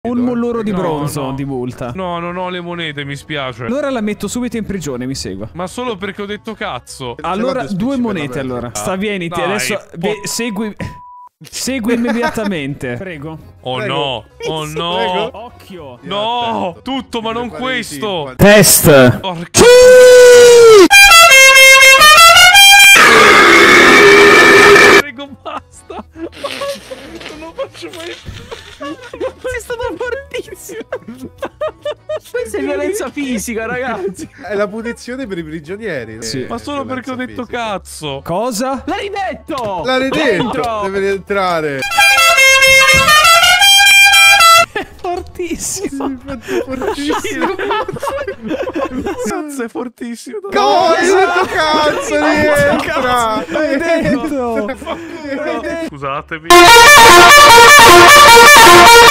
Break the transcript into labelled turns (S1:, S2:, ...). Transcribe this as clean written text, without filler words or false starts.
S1: Un molluro di
S2: No,
S1: bronzo
S2: no.
S1: di multa.
S2: No, non ho le monete, mi spiace.
S1: Allora la metto subito in prigione, mi segua.
S2: Ma solo perché ho detto cazzo.
S1: Allora,
S3: due
S1: due
S3: spicci per
S1: monete
S3: la
S1: allora.
S3: verità.
S1: Sta, vieniti,
S2: Dai,
S1: adesso segui. Segui immediatamente. Prego.
S2: Oh
S3: Prego.
S2: no, oh no.
S3: Prego.
S1: Occhio.
S2: No,
S3: Attento.
S2: tutto ma non
S3: Deve fare i
S2: questo.
S3: timpani.
S1: Test.
S2: Porca. Prego, basta. Non lo faccio mai.
S1: Sei stato fortissimo. Questa è violenza fisica, ragazzi.
S3: È la punizione per i prigionieri.
S1: Sì.
S2: Ma solo perché ho detto cazzo.
S1: Cosa? L'hai ridetto.
S3: L'ha ridetto.
S1: Dentro.
S3: Deve rientrare.
S1: Fortissimo.
S3: Fortissimo.
S2: Cazzo, è fortissimo.
S3: Cosa? Hai detto cazzo, rientra.
S1: L'hai detto.
S2: Scusatemi.